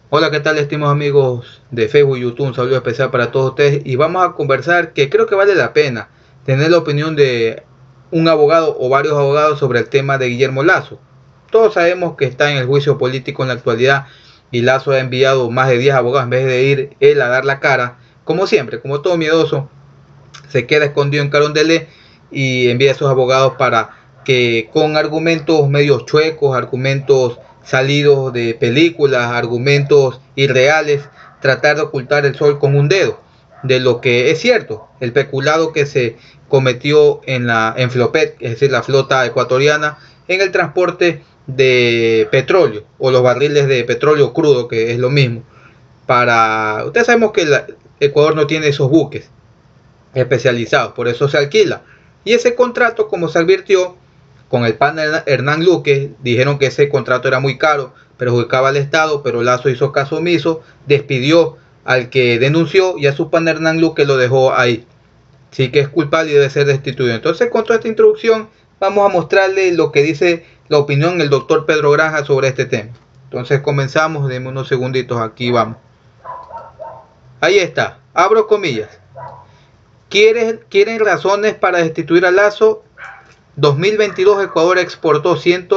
Hola, ¿qué tal, estimados amigos de Facebook y YouTube? Un saludo especial para todos ustedes y vamos a conversar que creo que vale la pena tener la opinión de un abogado o varios abogados sobre el tema de Guillermo Lasso. Todos sabemos que está en el juicio político en la actualidad y Lasso ha enviado más de 10 abogados en vez de ir él a dar la cara. Como siempre, como todo miedoso, se queda escondido en Carondelet y envía a esos abogados para que con argumentos medios chuecos, argumentos salidos de películas, argumentos irreales, tratar de ocultar el sol con un dedo de lo que es cierto, el peculado que se cometió en Flopet, es decir, la flota ecuatoriana, en el transporte de petróleo o los barriles de petróleo crudo, que es lo mismo. Ustedes sabemos que Ecuador no tiene esos buques especializados, por eso se alquila. Y ese contrato, como se advirtió con el pan Hernán Luque, dijeron que ese contrato era muy caro, perjudicaba al Estado, pero Lasso hizo caso omiso, despidió al que denunció y a su pan Hernán Luque lo dejó ahí. Sí que es culpable y debe ser destituido. Entonces, con toda esta introducción, vamos a mostrarle lo que dice la opinión del doctor Pedro Granja sobre este tema. Entonces comenzamos, denme unos segunditos, aquí vamos. Ahí está, abro comillas. ¿Quieren razones para destituir a Lasso? 2022 Ecuador exportó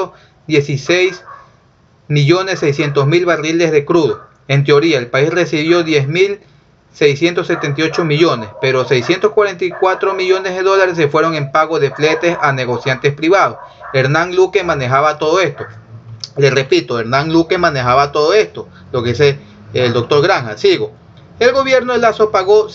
116.600.000 barriles de crudo. En teoría, el país recibió 10.678 millones, pero 644 millones de dólares se fueron en pago de fletes a negociantes privados. Hernán Luque manejaba todo esto. Le repito, Hernán Luque manejaba todo esto, lo que dice el doctor Granja. Sigo. El gobierno de Lasso pagó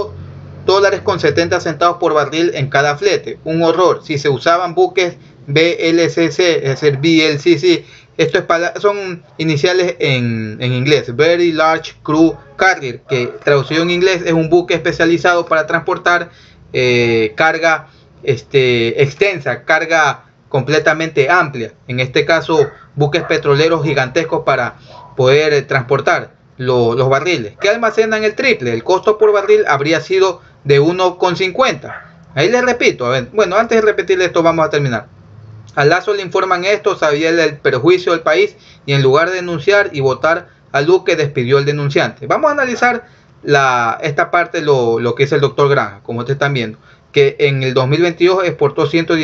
$5.70 por barril en cada flete. Un horror. Si se usaban buques BLCC, es decir, BLCC, esto son iniciales en inglés, Very Large Crude Carrier, que traducido en inglés es un buque especializado para transportar carga extensa, carga completamente amplia. En este caso, buques petroleros gigantescos para poder transportar los barriles, que almacenan el triple. El costo por barril habría sido de 1,50. Ahí les repito, a ver, bueno, antes de repetirle esto, vamos a terminar. A Lasso le informan esto, sabía el perjuicio del país y en lugar de denunciar y votar a Luque, despidió al denunciante. Vamos a analizar esta parte, lo que es el doctor Granja, como ustedes están viendo, que en el 2022 exportó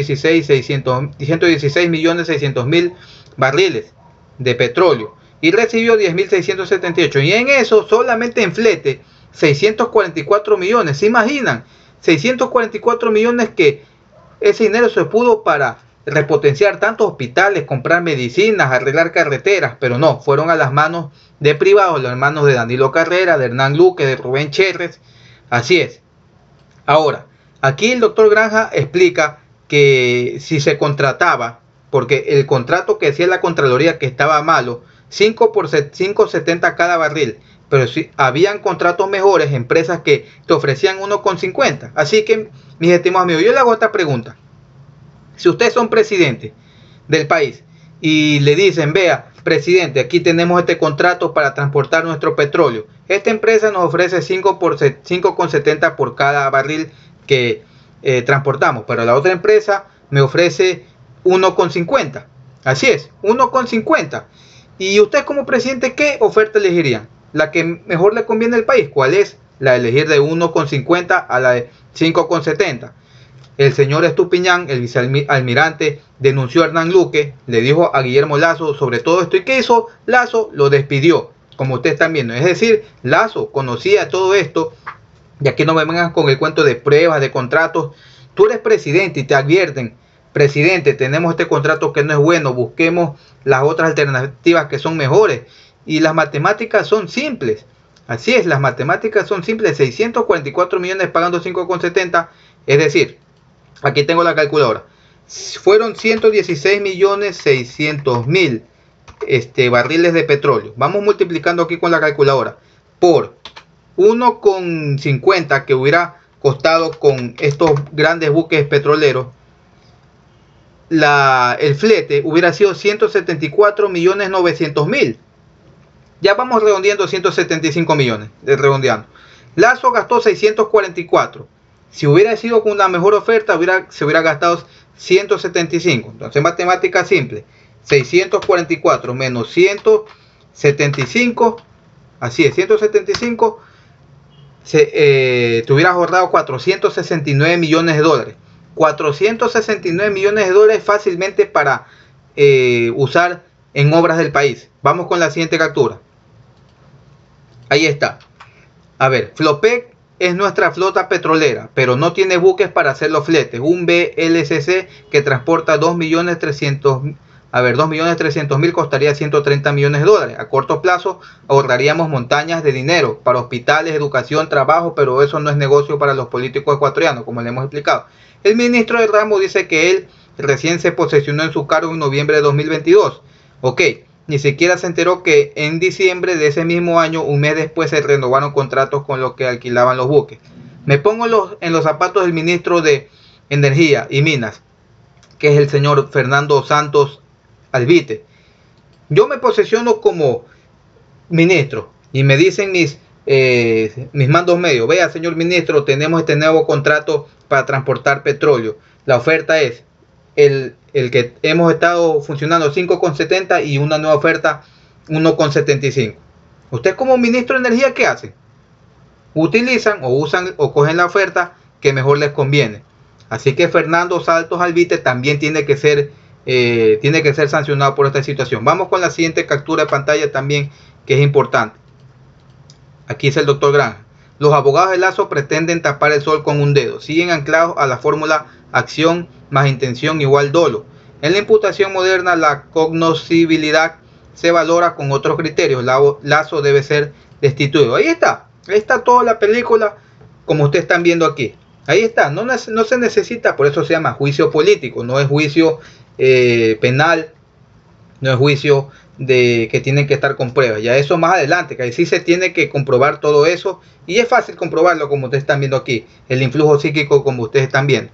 116.600.000 barriles de petróleo y recibió 10.678, y en eso solamente en flete 644 millones. ¿Se imaginan? 644 millones, que ese dinero se pudo para repotenciar tantos hospitales, comprar medicinas, arreglar carreteras, pero no, fueron a las manos de privados, las manos de Danilo Carrera, de Hernán Luque, de Rubén Cherres. Así es. Ahora, aquí el doctor Granja explica que si se contrataba, porque el contrato que decía la Contraloría que estaba malo, 5 por 5.70 cada barril, pero si habían contratos mejores, empresas que te ofrecían 1,50. Así que, mis estimados amigos, yo le hago esta pregunta. Si ustedes son presidente del país y le dicen, vea, presidente, aquí tenemos este contrato para transportar nuestro petróleo. Esta empresa nos ofrece 5,70 por cada barril que transportamos, pero la otra empresa me ofrece 1,50. Así es, 1,50. Y usted como presidente, ¿qué oferta elegirían? La que mejor le conviene al país. ¿Cuál es? La de elegir de 1,50 a la de 5,70. El señor Estupiñán, el vicealmirante, denunció a Hernán Luque, le dijo a Guillermo Lasso sobre todo esto, y ¿qué hizo Lasso? Lo despidió, como ustedes están viendo. Es decir, Lasso conocía todo esto, y aquí no me vengan con el cuento de pruebas, de contratos. Tú eres presidente y te advierten, presidente, tenemos este contrato que no es bueno, busquemos las otras alternativas que son mejores. Y las matemáticas son simples. Así es, las matemáticas son simples. 644 millones pagando 5,70, es decir, aquí tengo la calculadora, fueron 116.600.000 barriles de petróleo. Vamos multiplicando aquí con la calculadora por 1,50 que hubiera costado con estos grandes buques petroleros. El flete hubiera sido 174.900.000. Ya vamos redondeando, 175 millones, redondeando. Lasso gastó 644. Si hubiera sido con una mejor oferta, se hubiera gastado 175. Entonces, matemática simple. 644 menos 175 así es, 175, te hubieras ahorrado 469 millones de dólares. 469 millones de dólares fácilmente para usar en obras del país. Vamos con la siguiente captura. Ahí está. A ver, Flopec es nuestra flota petrolera, pero no tiene buques para hacer los fletes. Un VLCC que transporta 2.300.000 costaría 130 millones de dólares. A corto plazo ahorraríamos montañas de dinero para hospitales, educación, trabajo, pero eso no es negocio para los políticos ecuatorianos, como le hemos explicado. El ministro del ramo dice que él recién se posesionó en su cargo en noviembre de 2022. Ok, ni siquiera se enteró que en diciembre de ese mismo año, un mes después, se renovaron contratos con los que alquilaban los buques. Me pongo en los zapatos del ministro de Energía y Minas, que es el señor Fernando Santos Albite. Yo me posesiono como ministro y me dicen mis mandos medios: vea, señor ministro, tenemos este nuevo contrato para transportar petróleo. La oferta es el que hemos estado funcionando 5,70 y una nueva oferta 1,75. Usted como ministro de Energía, ¿qué hace? Utilizan o usan o cogen la oferta que mejor les conviene. Así que Fernando Santos Albite también tiene que ser sancionado por esta situación. Vamos con la siguiente captura de pantalla también, que es importante. Aquí es el doctor Granja. Los abogados de Lazo pretenden tapar el sol con un dedo. Siguen anclados a la fórmula acción más intención igual dolo. En la imputación moderna, la cognoscibilidad se valora con otros criterios. Lazo debe ser destituido. Ahí está toda la película, como ustedes están viendo aquí. Ahí está, no se necesita, por eso se llama juicio político, no es juicio penal, no es juicio que tienen que estar con pruebas. Ya eso más adelante, que ahí sí se tiene que comprobar todo eso, y es fácil comprobarlo, como ustedes están viendo aquí, el influjo psíquico, como ustedes están viendo.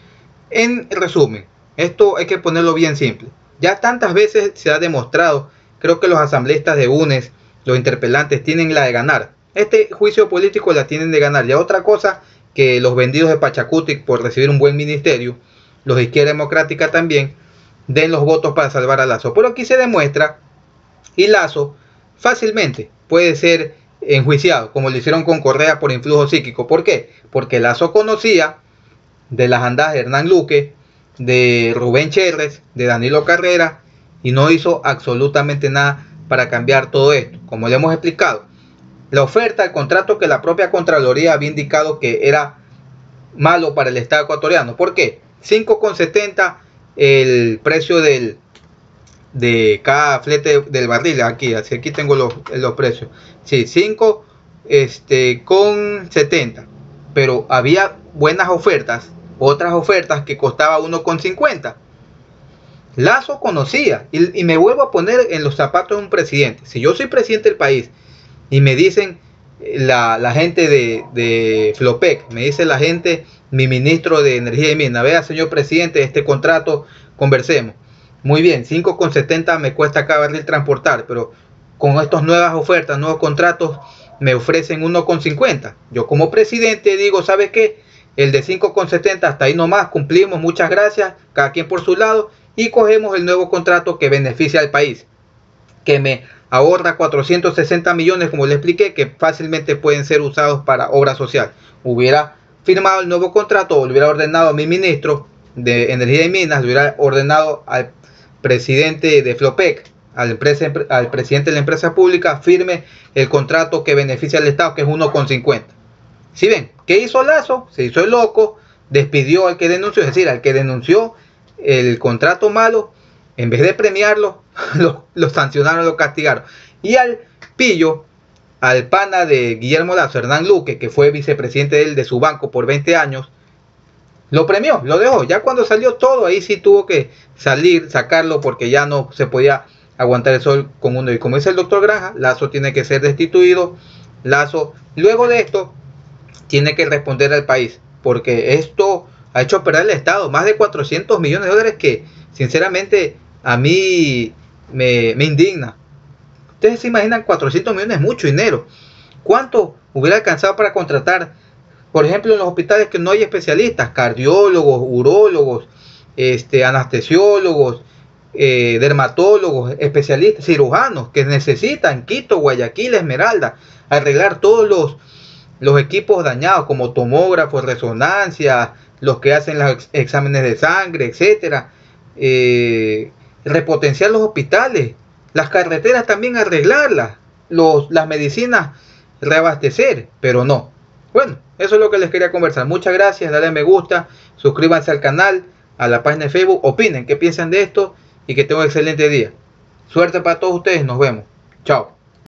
En resumen, esto hay que ponerlo bien simple. Ya tantas veces se ha demostrado, creo que los asambleístas de UNES, los interpelantes, tienen la de ganar. Este juicio político la tienen de ganar. Ya otra cosa, que los vendidos de Pachacuti por recibir un buen ministerio, los de Izquierda Democrática también, den los votos para salvar a Lazo. Pero aquí se demuestra, y Lazo fácilmente puede ser enjuiciado, como lo hicieron con Correa por influjo psíquico. ¿Por qué? Porque Lazo conocía de las andadas de Hernán Luque, de Rubén Cherres, de Danilo Carrera, y no hizo absolutamente nada para cambiar todo esto. Como le hemos explicado, la oferta, el contrato que la propia Contraloría había indicado que era malo para el Estado ecuatoriano. ¿Por qué? 5,70 el precio de cada flete del barril. Aquí tengo los precios. Sí, 5,70. Pero había buenas ofertas, otras ofertas que costaba 1,50. Lazo conocía, y me vuelvo a poner en los zapatos de un presidente. Si yo soy presidente del país y me dicen la gente de Flopec, me dice la gente, mi ministro de Energía y Minas: vea, señor presidente, este contrato, conversemos. Muy bien, 5,70 me cuesta cada barril transportar, pero con estas nuevas ofertas, nuevos contratos, me ofrecen 1,50. Yo como presidente digo: ¿sabe qué? El de 5,70 hasta ahí nomás, cumplimos, muchas gracias, cada quien por su lado, y cogemos el nuevo contrato que beneficia al país, que me ahorra 460 millones, como le expliqué, que fácilmente pueden ser usados para obra social. Hubiera firmado el nuevo contrato, o le hubiera ordenado a mi ministro de Energía y Minas, le hubiera ordenado al presidente de Flopec, al presidente de la empresa pública: firme el contrato que beneficia al Estado, que es 1,50. ¿Sí ven? ¿Qué hizo Lazo? Se hizo el loco, despidió al que denunció, es decir, al que denunció el contrato malo. En vez de premiarlo, lo sancionaron, lo castigaron. Y al pillo, al pana de Guillermo Lazo, Hernán Luque, que fue vicepresidente de su banco por 20 años, lo premió, lo dejó. Ya cuando salió todo, ahí sí tuvo que sacarlo, porque ya no se podía aguantar el sol con uno. Y como dice el doctor Granja, Lazo tiene que ser destituido. Lazo, luego de esto, tiene que responder al país, porque esto ha hecho perder el Estado más de 400 millones de dólares, que sinceramente a mí me indigna. Ustedes se imaginan, 400 millones es mucho dinero. ¿Cuánto hubiera alcanzado para contratar, por ejemplo, en los hospitales que no hay especialistas, cardiólogos, urólogos, anestesiólogos, dermatólogos, especialistas, cirujanos que necesitan Quito, Guayaquil, Esmeralda, arreglar todos los equipos dañados como tomógrafos, resonancia, los que hacen los exámenes de sangre, etcétera, repotenciar los hospitales, las carreteras también arreglarlas, las medicinas reabastecer, pero no. Bueno, eso es lo que les quería conversar. Muchas gracias, dale me gusta, suscríbanse al canal, a la página de Facebook, opinen qué piensan de esto y que tengan un excelente día. Suerte para todos ustedes, nos vemos. Chao.